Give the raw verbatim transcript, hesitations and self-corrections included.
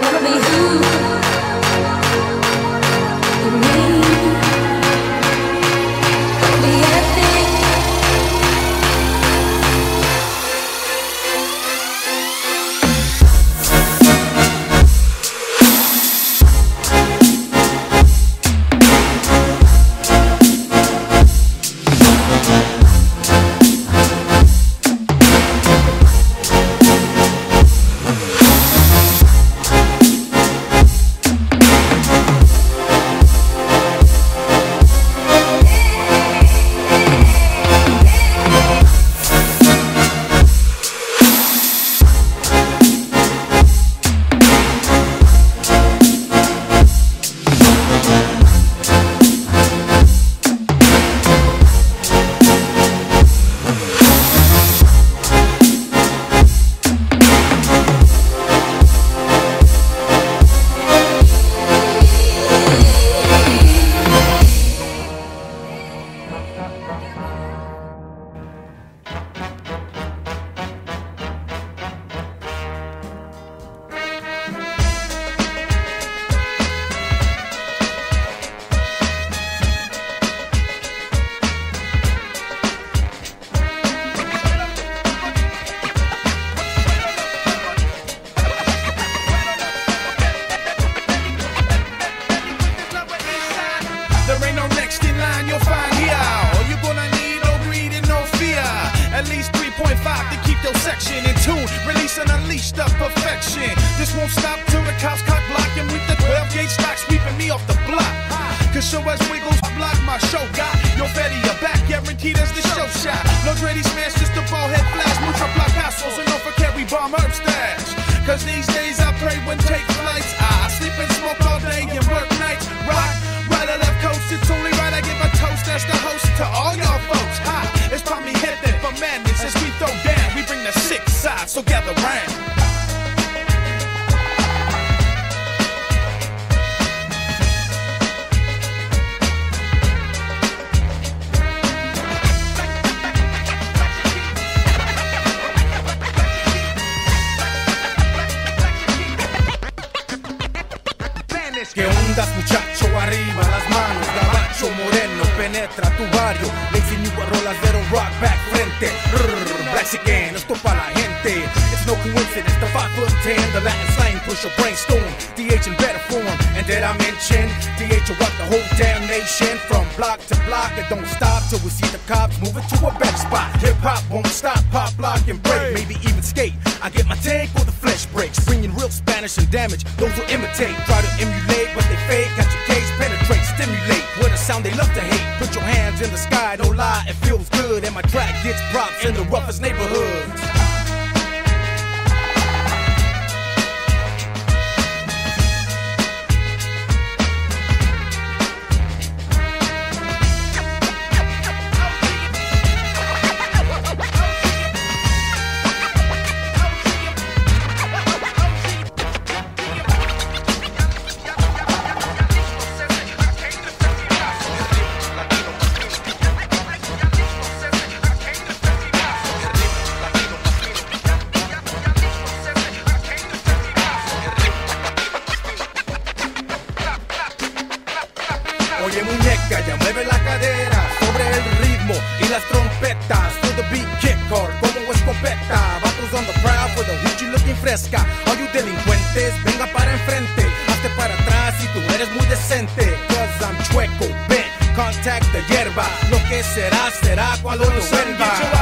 wanna be who you need. Wanna be anything. There ain't no next in line you'll find here. All you're gonna need, no greed and no fear. At least three point five to keep your section in tune. Release and unleash the perfection. This won't stop till the cops cock block and with the twelve gauge stock sweeping me off the block. Cause show us wiggles, block my show got your Fetty, your back guaranteed as the show shot. No Dreddy smash, just a ball head flash. Mucha placazos and no for carry bomb herb stash. Cause these days I pray when take flights. I sleep and smoke all day and work nights. Rock, right or left coast, it's only right I give a toast as the host to all y'all folks. Ha, it's probably headed for madness as we throw down. We bring the six sides, so gather round. ¿Qué ondas, muchacho? Arriba las manos, gabacho moreno, penetra tu barrio. Le insinúa rolas de rock back frente. Rrr, black again, esto pa' la gente. It's no coincidence, the five foot ten, the Latin slang push a brainstorm. D H in better form, and did I mention D H will rock the whole damn nation from block to block. It don't stop till we see the cops moving to a better spot. Hip hop won't stop, pop, block, and break, maybe even skate. I get my take or the flesh breaks, bringing real Spanish and damage. Those who imitate, try to emulate, but they fake. Catch your case, penetrate, stimulate. With a sound they love to hate. Put your hands in the sky, don't lie, it feels good. And my track gets props in the roughest neighborhoods. Oye muñeca, ya mueve la cadera sobre el ritmo y las trompetas. To the beat, kick hard como escopeta. Vatos on the prowl for the hoochie looking fresca. All you delincuentes, venga para enfrente. Hazte para atrás si tú eres muy decente. Cause I'm chueco, bent, contact the hierba. Lo que será, será cuando nos venga.